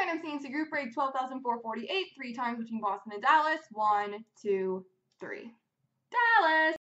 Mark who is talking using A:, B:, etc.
A: Random C&C group break 12,448, 3 times between Boston and Dallas. 1, 2, 3. Dallas!